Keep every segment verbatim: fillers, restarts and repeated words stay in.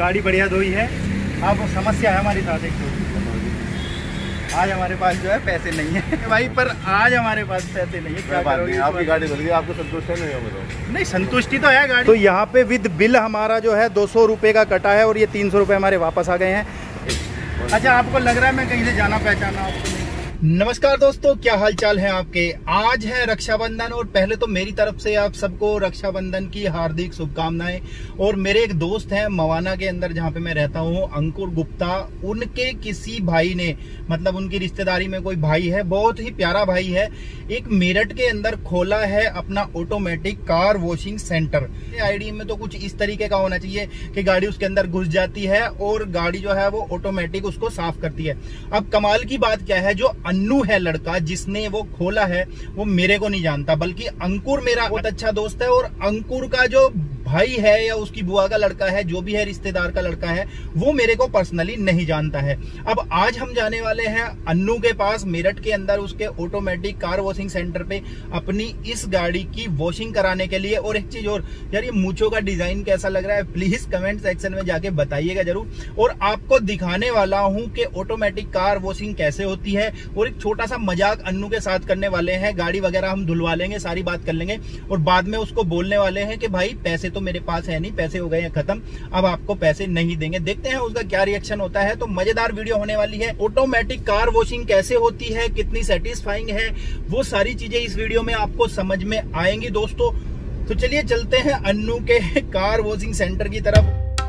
गाड़ी बढ़िया धोई है। अब समस्या है हमारे साथ एक तो आज हमारे पास जो है पैसे नहीं है भाई, पर आज हमारे पास पैसे नहीं है। क्या करोगे? आपकी गाड़ी धुल गई, आपको संतुष्ट है नहीं होगा? नहीं, संतुष्टि तो है गाड़ी। तो यहाँ पे विद बिल हमारा जो है दो सौ रुपये का कटा है और ये तीन सौ रुपये हमारे वापस आ गए हैं। अच्छा, आपको लग रहा है मैं कहीं से जाना पहचाना आपको नहीं? नमस्कार दोस्तों, क्या हाल चाल है आपके। आज है रक्षाबंधन और पहले तो मेरी तरफ से आप सबको रक्षाबंधन की हार्दिक शुभकामनाएं। और मेरे एक दोस्त हैं मवाना के अंदर जहां पे मैं रहता हूं, अंकुर गुप्ता, उनके किसी भाई ने, मतलब उनकी रिश्तेदारी में कोई भाई है, बहुत ही प्यारा भाई है, एक मेरठ के अंदर खोला है अपना automatic car washing centre. ID में तो कुछ इस तरीके का होना चाहिए कि गाड़ी उसके अंदर घुस जाती है और गाड़ी जो है वो ऑटोमेटिक उसको साफ करती है। अब कमाल की बात क्या है, जो अन्नू है लड़का जिसने वो खोला है, वो मेरे को नहीं जानता, बल्कि अंकुर मेरा बहुत अच्छा दोस्त है। और अंकुर का जो भाई है या उसकी बुआ का लड़का है, जो भी है रिश्तेदार का लड़का है, वो मेरे को पर्सनली नहीं जानता है। अब आज हम जाने वाले हैं अन्नू के पास मेरठ के अंदर, उसके ऑटोमेटिक कार वॉशिंग सेंटर पे अपनी इस गाड़ी की वॉशिंग कराने के लिए। और एक चीज और यार, ये मूंछों का डिजाइन कैसा लग रहा है प्लीज कमेंट सेक्शन में जाके बताइएगा जरूर। और आपको दिखाने वाला हूं कि ऑटोमेटिक कार वॉशिंग कैसे होती है, और एक छोटा सा मजाक अन्नू के साथ करने वाले हैं। गाड़ी वगैरह हम धुलवा लेंगे, सारी बात कर लेंगे और बाद में उसको बोलने वाले हैं कि भाई पैसे तो मेरे पास है नहीं, पैसे हो गए हैं खत्म, अब आपको पैसे नहीं देंगे। देखते हैं उसका क्या रिएक्शन होता है। तो मजेदार वीडियो होने वाली है। ऑटोमेटिक कार वॉशिंग कैसे होती है, कितनी सेटिस्फाइंग है, वो सारी चीजें इस वीडियो में आपको समझ में आएंगी दोस्तों। तो चलिए चलते हैं अन्नू के कार वॉशिंग सेंटर की तरफ।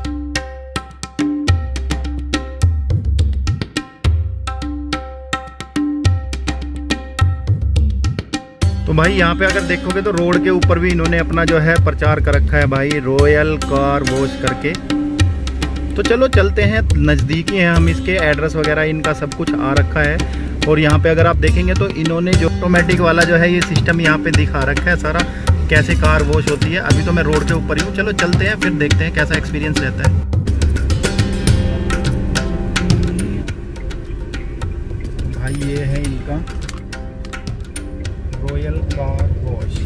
तो भाई यहाँ पे अगर देखोगे तो रोड के ऊपर भी इन्होंने अपना जो है प्रचार कर रखा है भाई, रॉयल कार वॉश करके। तो चलो चलते हैं, नज़दीकी हैं हम, इसके एड्रेस वगैरह इनका सब कुछ आ रखा है। और यहाँ पे अगर आप देखेंगे तो इन्होंने जो ऑटोमेटिक वाला जो है ये सिस्टम यहाँ पे दिखा रखा है सारा, कैसे कार वॉश होती है। अभी तो मैं रोड के ऊपर ही हूँ, चलो चलते हैं फिर देखते हैं कैसा एक्सपीरियंस रहता है। भाई ये है इनका रॉयल कार वॉश।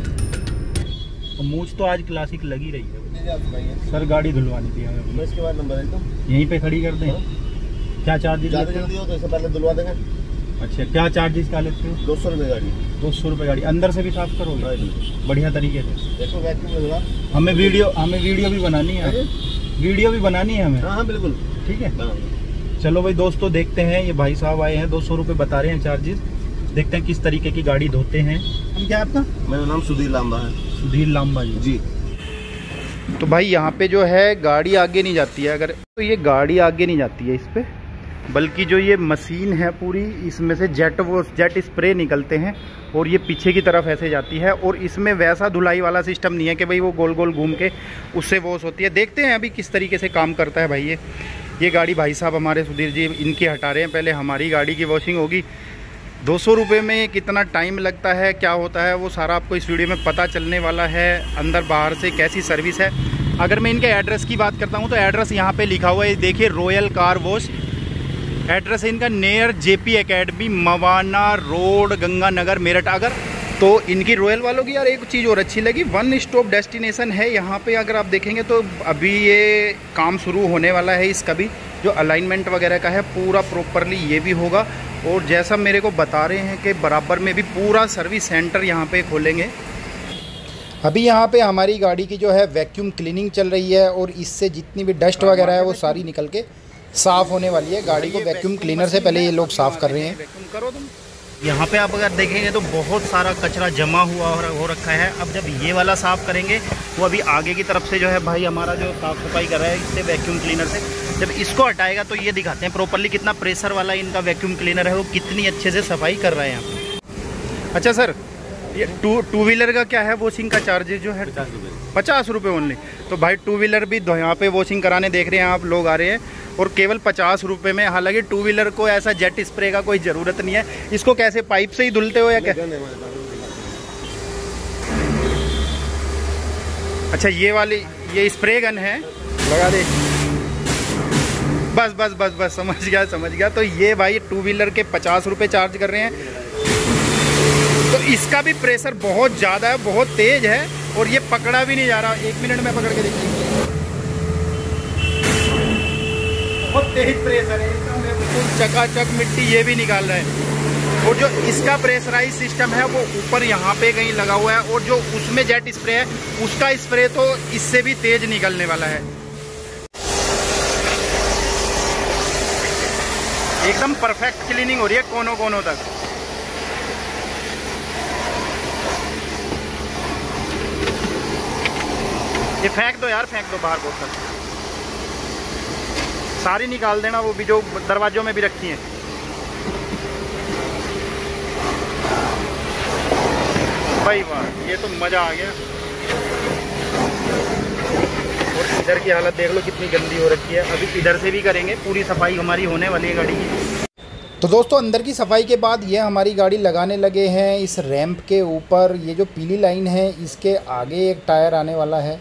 तो मूछ तो आज क्लासिक लगी रही है सर, गाड़ी धुलवानी थी हमें। इसके बाद नंबर है तो यहीं पे खड़ी कर दें। क्या चार्जेस लेते हो? तो इससे पहले धुलवा देंगे। अच्छा, क्या चार्जेस क्या लेते हो? दो सौ रुपये गाड़ी। दो सौ रुपये गाड़ी अंदर से भी साफ करोगे बढ़िया तरीके से? देखो वैक्यूम लगा। हमें वीडियो हमें वीडियो भी बनानी है, वीडियो भी बनानी है हमें। हाँ बिल्कुल ठीक है। चलो भाई दोस्तों, देखते हैं। ये भाई साहब आए हैं, दो सौ रुपये बता रहे हैं चार्जेस। देखते हैं किस तरीके की गाड़ी धोते हैं। हम क्या आपका? मेरा नाम सुधीर लांबा है। सुधीर लांबा जी जी। तो भाई यहाँ पे जो है गाड़ी आगे नहीं जाती है, अगर तो ये गाड़ी आगे नहीं जाती है इस पे, बल्कि जो ये मशीन है पूरी, इसमें से जेट वो जेट स्प्रे निकलते हैं और ये पीछे की तरफ ऐसे जाती है। और इसमें वैसा धुलाई वाला सिस्टम नहीं है कि भाई वो गोल गोल घूम के उससे वॉश होती है। देखते हैं अभी किस तरीके से काम करता है भाई। ये ये गाड़ी भाई साहब हमारे सुधीर जी इनकी हटा रहे हैं, पहले हमारी गाड़ी की वॉशिंग होगी। दो सौ रुपये में कितना टाइम लगता है, क्या होता है, वो सारा आपको इस वीडियो में पता चलने वाला है। अंदर बाहर से कैसी सर्विस है। अगर मैं इनके एड्रेस की बात करता हूँ तो एड्रेस यहाँ पे लिखा हुआ है, देखिए रॉयल कार वॉश। एड्रेस है इनका near J P academy, Mawana road, Ganganagar, Meerut. अगर तो इनकी रॉयल वालों की यार एक चीज़ और अच्छी लगी, वन स्टॉप डेस्टिनेशन है यहाँ पे। अगर आप देखेंगे तो अभी ये काम शुरू होने वाला है इसका भी, जो अलाइनमेंट वगैरह का है पूरा प्रॉपरली ये भी होगा। और जैसा मेरे को बता रहे हैं कि बराबर में भी पूरा सर्विस सेंटर यहाँ पे खोलेंगे। अभी यहाँ पे हमारी गाड़ी की जो है वैक्यूम क्लीनिंग चल रही है और इससे जितनी भी डस्ट वगैरह है वो सारी निकल के साफ़ होने वाली है। गाड़ी को वैक्यूम क्लीनर से पहले ये लोग साफ़ कर रहे हैं। करो तुम। यहाँ पे आप अगर देखेंगे तो बहुत सारा कचरा जमा हुआ हो रखा है। अब जब ये वाला साफ़ करेंगे वो अभी आगे की तरफ से जो है भाई हमारा जो साफ़ सफाई कर रहा है इससे वैक्यूम क्लीनर से, जब इसको हटाएगा तो ये दिखाते हैं प्रॉपरली कितना प्रेशर वाला इनका वैक्यूम क्लीनर है, वो कितनी अच्छे से सफाई कर रहे हैं यहाँ पे। अच्छा सर, ये टू टू व्हीलर का क्या है वॉशिंग का चार्जेस जो है? पचास रुपये पचास रुपये ओनली। तो भाई टू व्हीलर भी यहाँ पे वॉशिंग कराने देख रहे हैं आप लोग आ रहे हैं, और केवल पचास रुपये में। हालांकि टू व्हीलर को ऐसा जेट स्प्रे का कोई ज़रूरत नहीं है। इसको कैसे पाइप से ही धुलते हो या क्या? अच्छा, ये वाली ये स्प्रे गन है, लगा दे। बस बस बस बस समझ गया समझ गया। तो ये भाई टू व्हीलर के पचास रुपये चार्ज कर रहे हैं। तो इसका भी प्रेशर बहुत ज़्यादा है, बहुत तेज़ है, और ये पकड़ा भी नहीं जा रहा। एक मिनट में पकड़ के देखिए। बहुत तेज प्रेशर है इसका, बिल्कुल चकाचक मिट्टी ये भी निकाल रहा है। और जो इसका प्रेशराइज सिस्टम है वो ऊपर यहाँ पे कहीं लगा हुआ है, और जो उसमें जेट स्प्रे है उसका स्प्रे तो इससे भी तेज निकलने वाला है। एकदम परफेक्ट क्लीनिंग हो रही है कोनों कोनों तक। ये फेंक दो यार, फेंक दो बाहर बोतल, सारी निकाल देना, वो भी जो दरवाजों में भी रखी हैं। भाई वाह, ये तो मज़ा आ गया। और इधर की हालत देख लो कितनी गंदी हो रखी है। अभी इधर से भी करेंगे, पूरी सफाई हमारी होने वाली है गाड़ी की। तो दोस्तों अंदर की सफाई के बाद ये हमारी गाड़ी लगाने लगे हैं इस रैंप के ऊपर। ये जो पीली लाइन है इसके आगे एक टायर आने वाला है।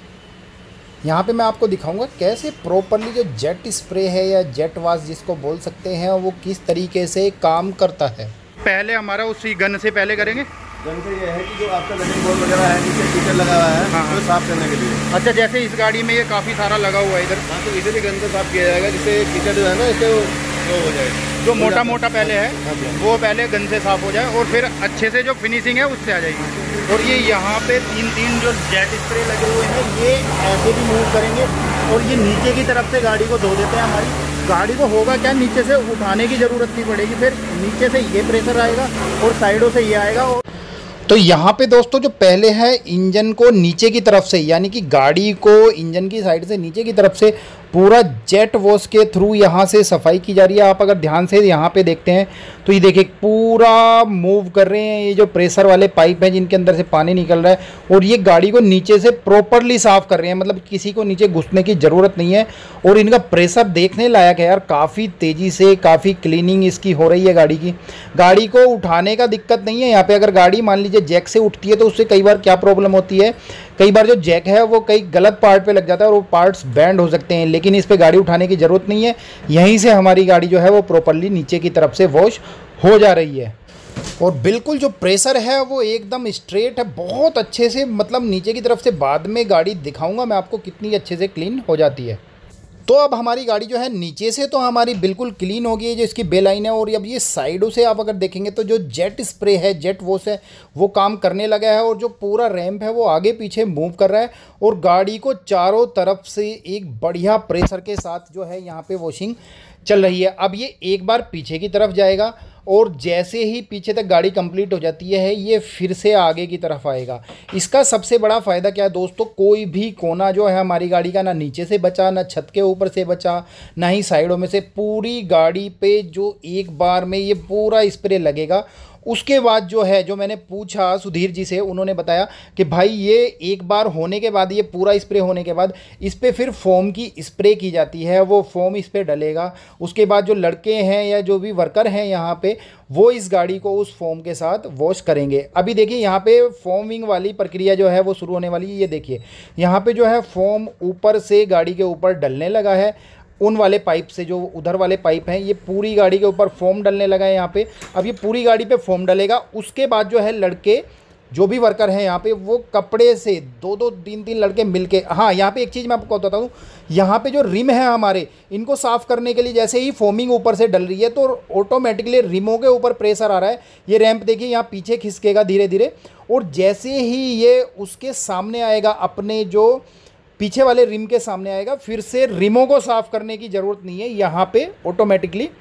यहाँ पे मैं आपको दिखाऊंगा कैसे प्रॉपरली जो जेट स्प्रे है या जेट वॉश जिसको बोल सकते हैं वो किस तरीके से काम करता है। पहले हमारा उसी गन से पहले करेंगे। गन से ये है कि जो आपका रनिंग बोर्ड वगैरह है नीचे कीचड़ लगा हुआ है, हाँ, तो साफ करने के लिए। अच्छा, जैसे इस गाड़ी में ये काफ़ी सारा लगा हुआ है इधर, हाँ, तो इधर ही गन से साफ किया जाएगा, जिससे कीचड़ जो है ना इससे वो हो जाएगा। जो मोटा मोटा पहले है हाँ, वो पहले गन से साफ हो जाए और फिर अच्छे से जो फिनिशिंग है उससे आ जाएगी। और ये यहाँ पे तीन तीन जो जेट स्प्रे लगे हुए हैं ये ऐसे भी मूव करेंगे और ये नीचे की तरफ से गाड़ी को धो देते हैं। हमारी गाड़ी को होगा क्या, नीचे से उठाने की ज़रूरत नहीं पड़ेगी, फिर नीचे से ये प्रेशर आएगा और साइडों से ये आएगा। और तो यहाँ पे दोस्तों जो पहले है इंजन को नीचे की तरफ से, यानी कि गाड़ी को इंजन की साइड से नीचे की तरफ से पूरा जेट वॉश के थ्रू यहाँ से सफाई की जा रही है। आप अगर ध्यान से यहाँ पे देखते हैं तो ये देखिए पूरा मूव कर रहे हैं। ये जो प्रेशर वाले पाइप हैं जिनके अंदर से पानी निकल रहा है और ये गाड़ी को नीचे से प्रॉपरली साफ़ कर रहे हैं, मतलब किसी को नीचे घुसने की ज़रूरत नहीं है। और इनका प्रेशर देखने लायक है यार, काफ़ी तेज़ी से काफ़ी क्लीनिंग इसकी हो रही है गाड़ी की। गाड़ी को उठाने का दिक्कत नहीं है यहाँ पर। अगर गाड़ी मान लीजिए जैक से उठती है तो उससे कई बार क्या प्रॉब्लम होती है, कई बार जो जैक है वो कई गलत पार्ट पे लग जाता है और वो पार्ट्स बैंड हो सकते हैं, लेकिन इस पे गाड़ी उठाने की ज़रूरत नहीं है। यहीं से हमारी गाड़ी जो है वो प्रॉपरली नीचे की तरफ से वॉश हो जा रही है। और बिल्कुल जो प्रेशर है वो एकदम स्ट्रेट है, बहुत अच्छे से, मतलब नीचे की तरफ से बाद में गाड़ी दिखाऊंगा मैं आपको कितनी अच्छे से क्लीन हो जाती है। तो अब हमारी गाड़ी जो है नीचे से तो हमारी बिल्कुल क्लीन हो गई है, जो इसकी बे लाइन है। और अब ये साइडों से आप अगर देखेंगे तो जो जेट स्प्रे है, जेट वॉश है, वो काम करने लगा है और जो पूरा रैंप है वो आगे पीछे मूव कर रहा है और गाड़ी को चारों तरफ से एक बढ़िया प्रेशर के साथ जो है यहाँ पे वॉशिंग चल रही है। अब ये एक बार पीछे की तरफ जाएगा और जैसे ही पीछे तक गाड़ी कंप्लीट हो जाती है ये फिर से आगे की तरफ आएगा। इसका सबसे बड़ा फ़ायदा क्या है दोस्तों, कोई भी कोना जो है हमारी गाड़ी का ना नीचे से बचा, ना छत के ऊपर से बचा, ना ही साइडों में से, पूरी गाड़ी पे जो एक बार में ये पूरा स्प्रे लगेगा। उसके बाद जो है, जो मैंने पूछा सुधीर जी से, उन्होंने बताया कि भाई ये एक बार होने के बाद, ये पूरा स्प्रे होने के बाद इस पर फिर फोम की स्प्रे की जाती है, वो फोम इस पर डलेगा। उसके बाद जो लड़के हैं या जो भी वर्कर हैं यहाँ पे, वो इस गाड़ी को उस फोम के साथ वॉश करेंगे। अभी देखिए यहाँ पे फोमिंग वाली प्रक्रिया जो है वो शुरू होने वाली है। ये देखिए यहाँ पे जो है फोम ऊपर से गाड़ी के ऊपर डलने लगा है, उन वाले पाइप से, जो उधर वाले पाइप हैं, ये पूरी गाड़ी के ऊपर फोम डलने लगा है यहाँ पे। अब ये पूरी गाड़ी पे फोम डलेगा। उसके बाद जो है लड़के, जो भी वर्कर हैं यहाँ पे, वो कपड़े से दो दो तीन तीन लड़के मिलके, हाँ यहाँ पे एक चीज़ मैं आपको बताता हूँ, यहाँ पे जो रिम है हमारे, इनको साफ़ करने के लिए जैसे ही फोमिंग ऊपर से डल रही है तो ऑटोमेटिकली रिमों के ऊपर प्रेशर आ रहा है। ये रैंप देखिए यहाँ पीछे खिसकेगा धीरे धीरे, और जैसे ही ये उसके सामने आएगा, अपने जो पीछे वाले रिम के सामने आएगा, फिर से रिमों को साफ़ करने की ज़रूरत नहीं है। यहाँ पे ऑटोमेटिकली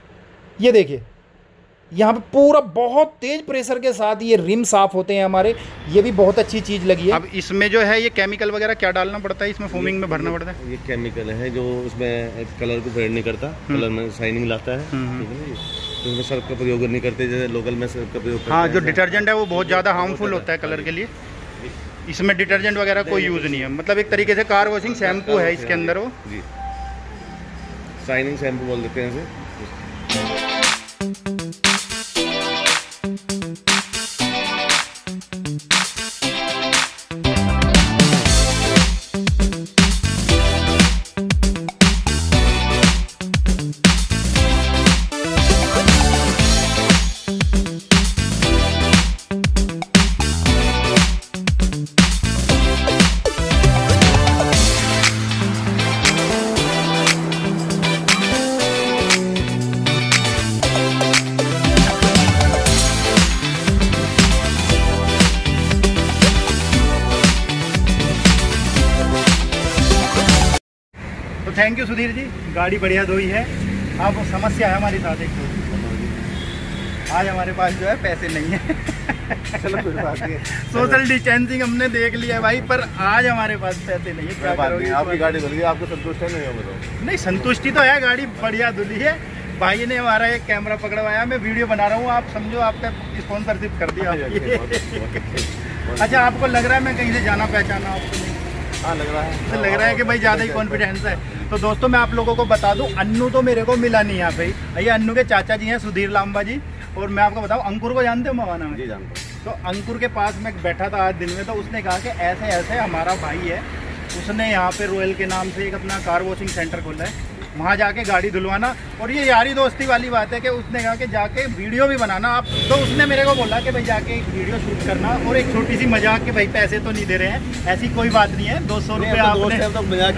ये देखिए यहाँ पे पूरा बहुत तेज़ प्रेशर के साथ ये रिम साफ़ होते हैं हमारे। ये भी बहुत अच्छी चीज़ लगी है। अब इसमें जो है ये केमिकल वगैरह क्या डालना पड़ता है, इसमें फोमिंग में भरना पड़ता है? ये केमिकल है जो उसमें कलर को फेड नहीं करता, कलर में शाइनिंग लाता है, ठीक है ना। तो उसमें सर्फ का प्रयोग नहीं करते, जैसे लोकल में सर्फ का प्रयोग। हाँ, जो डिटर्जेंट है वो बहुत ज़्यादा हार्मफुल होता है कलर के लिए। इसमें डिटर्जेंट वगैरह कोई यूज़ नहीं है, मतलब एक तरीके से कार वॉशिंग शैम्पू है इसके अंदर। वो जी शाइनिंग शैम्पू बोल देते हैं इसे। थैंक यू सुधीर जी, गाड़ी बढ़िया धोई है। अब समस्या है हमारी साथ एक तो आज हमारे पास जो है पैसे नहीं है। चलो कोई बात नहीं, सोशल डिस्टेंसिंग हमने देख लिया भाई, पर आज हमारे पास पैसे नहीं है। क्या करोगे? आपकी गाड़ी धुल गई, आपको संतुष्ट है नहीं होगा? नहीं, संतुष्टि तो है, गाड़ी बढ़िया धुली है। भाई ने हमारा एक कैमरा पकड़वाया, मैं वीडियो बना रहा हूँ, आप समझो आपका स्पॉन्सरशिप कर दिया। अच्छा, आपको लग रहा है मैं कहीं से जाना पहचाना? आपको नहीं? हाँ लग रहा है, तो लग रहा है कि भाई ज़्यादा ही कॉन्फिडेंस है। तो दोस्तों मैं आप लोगों को बता दूं, अन्नू तो मेरे को मिला नहीं यहाँ पे। ये अन्नू के चाचा जी हैं सुधीर लांबा जी, और मैं आपको बताऊं अंकुर को जानते हो मवाना में? जी जानता हूं। तो अंकुर के पास मैं बैठा था आज दिन में, तो उसने कहा कि ऐसे ऐसे हमारा भाई है, उसने यहाँ पे रॉयल के नाम से एक अपना कार वॉशिंग सेंटर खोला है, वहाँ जाके गाड़ी धुलवाना। और ये यारी दोस्ती वाली बात है कि उसने कहा कि जाके वीडियो भी बनाना आप। तो उसने मेरे को बोला कि भाई जाके एक वीडियो शूट करना, और एक छोटी सी मजाक कि भाई पैसे तो नहीं दे रहे हैं, ऐसी कोई बात नहीं है, दो सौ रुपये आपने।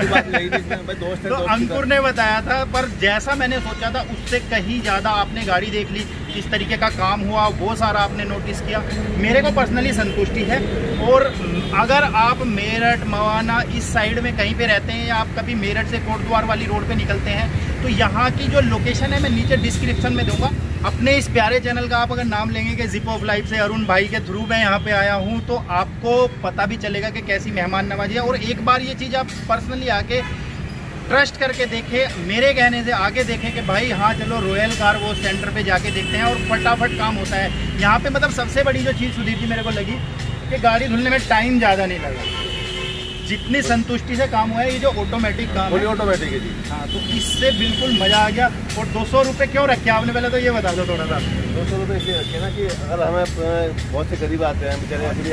तो अंकुर ने बताया था, पर जैसा मैंने सोचा था उससे कहीं ज़्यादा आपने गाड़ी देख ली, किस तरीके का काम हुआ वो सारा आपने नोटिस किया। मेरे को पर्सनली संतुष्टि है। और अगर आप मेरठ मवाना इस साइड में कहीं पे रहते हैं, या आप कभी मेरठ से कोटद्वार वाली रोड पे निकलते हैं, तो यहाँ की जो लोकेशन है मैं नीचे डिस्क्रिप्शन में दूंगा। अपने इस प्यारे चैनल का आप अगर नाम लेंगे कि जिप ऑफ लाइफ से अरुण भाई के थ्रू मैं यहाँ पे आया हूँ, तो आपको पता भी चलेगा कि कैसी मेहमान नवाजी है। और एक बार ये चीज़ आप पर्सनली आके ट्रस्ट करके देखें, मेरे कहने से आगे देखें कि भाई हाँ चलो रॉयल कार वो सेंटर पे जाके देखते हैं, और फटाफट काम होता है यहाँ पे। मतलब सबसे बड़ी जो चीज़ सुधीर जी मेरे को लगी कि गाड़ी धुलने में टाइम ज़्यादा नहीं लगा, जितनी संतुष्टि से काम हुआ है। ये जो ऑटोमेटिक काम है, ऑटोमेटिक है जी। हाँ, तो इससे बिल्कुल मज़ा आ गया। और दो सौ रुपये क्यों रखे आपने, पहले तो ये बता दो थोड़ा सा। दो सौ रुपये इसलिए रखे ना कि अगर हमें बहुत से गरीब आते हैं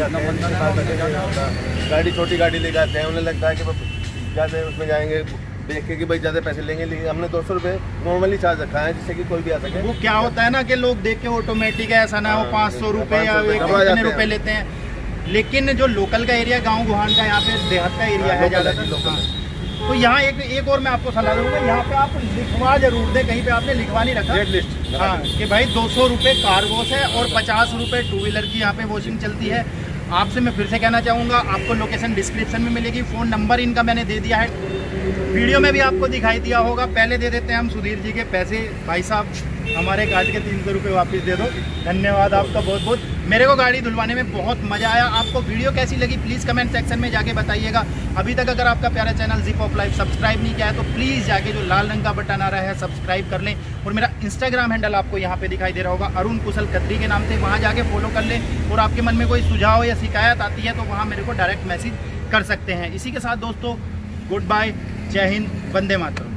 बेचारे, गाड़ी छोटी गाड़ी लेके आते हैं, उन्हें लगता है कि ज़्यादा उसमें जाएंगे देख के कि भाई ज़्यादा पैसे लेंगे, लेकिन हमने दो सौ रुपये नॉर्मली चार्ज रखा है, जिससे कि कोई भी आ सके। वो क्या होता है ना कि लोग देख के ऑटोमेटिक है, ऐसा ना वो पाँच सौ रुपये या कितने रुपये लेते हैं। लेकिन जो लोकल का एरिया, गांव गुहान का, यहाँ पे देहात का एरिया है ज़्यादातर, तो यहाँ एक एक और मैं आपको सलाह दूंगा, यहाँ पे आप लिखवा जरूर दें, कहीं पे आपने लिखवा नहीं रखा लिस्ट, हाँ, कि भाई दो सौ रुपये कार वॉश है और पचास रुपये टू व्हीलर की यहाँ पे वॉशिंग चलती है। आपसे मैं फिर से कहना चाहूँगा, आपको लोकेशन डिस्क्रिप्शन में मिलेगी, फ़ोन नंबर इनका मैंने दे दिया है, वीडियो में भी आपको दिखाई दिया होगा। पहले दे देते हैं हम सुधीर जी के पैसे, भाई साहब हमारे काट के तीन सौ रुपये वापस दे दो। धन्यवाद आपका बहुत बहुत। मेरे को गाड़ी धुलवाने में बहुत मज़ा आया। आपको वीडियो कैसी लगी प्लीज़ कमेंट सेक्शन में जाके बताइएगा। अभी तक अगर आपका प्यारा channel Zip of Life subscribe नहीं किया है, तो प्लीज़ जाके जो लाल रंग का बटन आ रहा है सब्सक्राइब कर लें। और मेरा इंस्टाग्राम हैंडल आपको यहाँ पे दिखाई दे रहा होगा, अरुण कुशल खत्री के नाम से, वहाँ जाके फॉलो कर लें। और आपके मन में कोई सुझाव या शिकायत आती है तो वहाँ मेरे को डायरेक्ट मैसेज कर सकते हैं। इसी के साथ दोस्तों गुड बाय, जय हिंद, वंदे मातरम।